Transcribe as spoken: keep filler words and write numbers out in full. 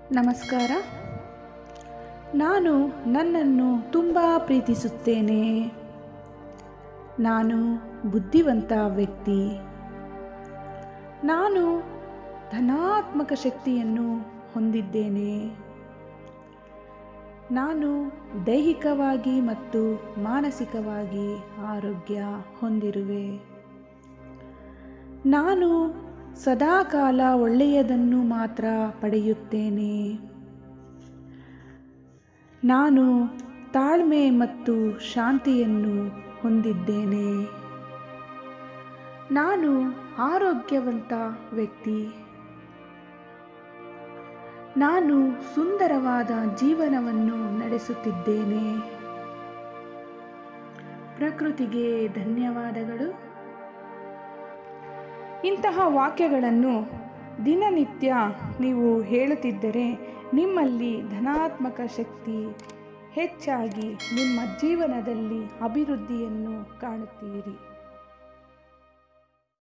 ನಮಸ್ಕಾರ. ನಾನು ನನ್ನನ್ನು ತುಂಬ ಪ್ರೀತಿಸುತ್ತೇನೆ. ನಾನು ಬುದ್ಧಿವಂತ ವ್ಯಕ್ತಿ. ನಾನು ಧನಾತ್ಮಕ ಶಕ್ತಿಯನ್ನು ಹೊಂದಿದ್ದೇನೆ. ನಾನು ದೈಹಿಕವಾಗಿ ಮತ್ತು ಮಾನಸಿಕವಾಗಿ ಆರೋಗ್ಯ ಹೊಂದಿರುವೆ. ನಾನು ಸದಾಕಾಲ ಒಳ್ಳೆಯದನ್ನು ಮಾತ್ರ ಪಡೆಯುತ್ತೇನೆ. ನಾನು ತಾಳ್ಮೆ ಮತ್ತು ಶಾಂತಿಯನ್ನು ಹೊಂದಿದ್ದೇನೆ. ನಾನು ಆರೋಗ್ಯವಂತ ವ್ಯಕ್ತಿ. ನಾನು ಸುಂದರವಾದ ಜೀವನವನ್ನು ನಡೆಸುತ್ತಿದ್ದೇನೆ. ಪ್ರಕೃತಿಗೆ ಧನ್ಯವಾದಗಳು. ಇಂತಹ ವಾಕ್ಯಗಳನ್ನು ದಿನನಿತ್ಯ ನೀವು ಹೇಳುತ್ತಿದ್ದರೆ ನಿಮ್ಮಲ್ಲಿ ಧನಾತ್ಮಕ ಶಕ್ತಿ ಹೆಚ್ಚಾಗಿ ನಿಮ್ಮ ಜೀವನದಲ್ಲಿ ಅಭಿವೃದ್ಧಿಯನ್ನು ಕಾಣುತ್ತೀರಿ.